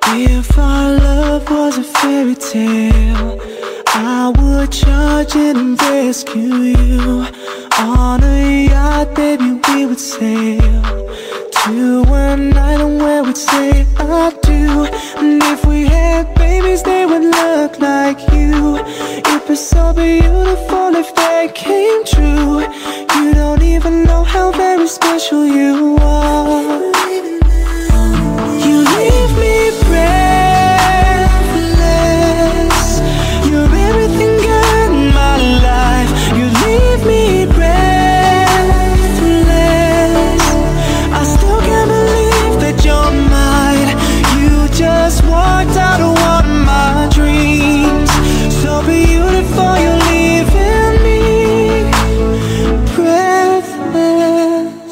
If our love was a fairy tale, I would charge it and rescue you. On a yacht, baby, we would sail to an island where we'd say I do. And if we had babies, they would look like you. It'd be so beautiful if they came true. You don't even know how very special you are. You leave me breathless. You're everything good in my life. You leave me breathless. I still can't believe that you're mine. You just walked out of one of my dreams. So beautiful, you're leaving me breathless.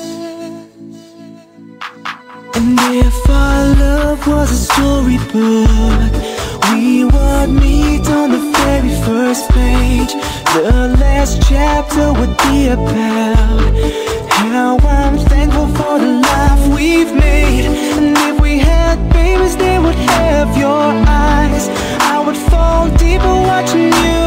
And if our love was a storybook, we would meet on the very first page. The last chapter would be about how I'm thankful for the life we've made. And if we had babies, they would have your eyes. I would fall deeper watching you